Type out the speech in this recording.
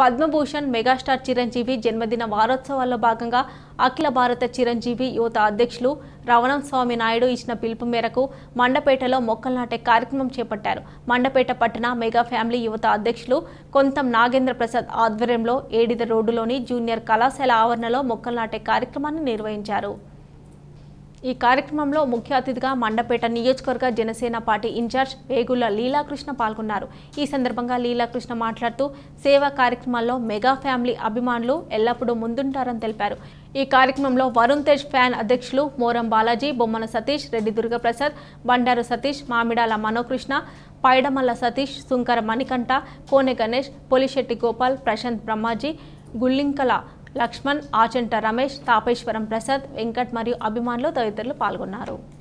Padma Bhushan megastar Chiranjeevi జన్మదిన వారోత్సవాల్లో భాగంగా అఖిల భారత చిరంజీవి యువత అధ్యక్షులు రవణస్వామి నాయుడు ఇచ్చిన పిలుపు మేరకు మండపేటలో మొక్కలు నాటే కార్యక్రమం చేపట్టారు. మండపేట పట్టణ మెగా ఫ్యామిలీ యువత అధ్యక్షులు కొంతం నాగేంద్ర ప్రసాద్ ఆధ్వర్యంలో ఏడిద రోడ్డులోని జూనియర్ కళాశాల ఆవరణలో మొక్కలు నాటే కార్యక్రమాన్ని నిర్వహించారు. ఈ కార్యక్రమంలో ముఖ్య అతిథిగా మండపేట నియోజకవర్గ జనసేన పార్టీ ఇన్ఛార్జ్ వేగుల లీలాకృష్ణ పాల్గొన్నారు. ఈ సందర్భంగా లీలాకృష్ణ మాట్లాడుతూ సేవా కార్యక్రమాల్లో మెగా ఫ్యామిలీ అభిమానులు ఎల్లప్పుడూ ముందుంటారని తెలిపారు. ఈ కార్యక్రమంలో వరుణ్ తేజ్ ఫ్యాన్ అధ్యక్షులు మోరం బాలాజీ, బొమ్మన సతీష్, రెడ్డి దుర్గప్రసాద్, బండారు సతీష్, మామిడాల మనోకృష్ణ, పైడమల్ల సతీష్, సుంకర మణికంఠ, కోనె గణేష్, పొలిశెట్టి గోపాల్, ప్రశాంత్ బ్రహ్మాజీ, గుల్లింకల లక్ష్మణ్, ఆచంట రమేష్, తాపేశ్వరం ప్రసాద్, వెంకట్ మరియు అభిమానులు తదితరులు పాల్గొన్నారు.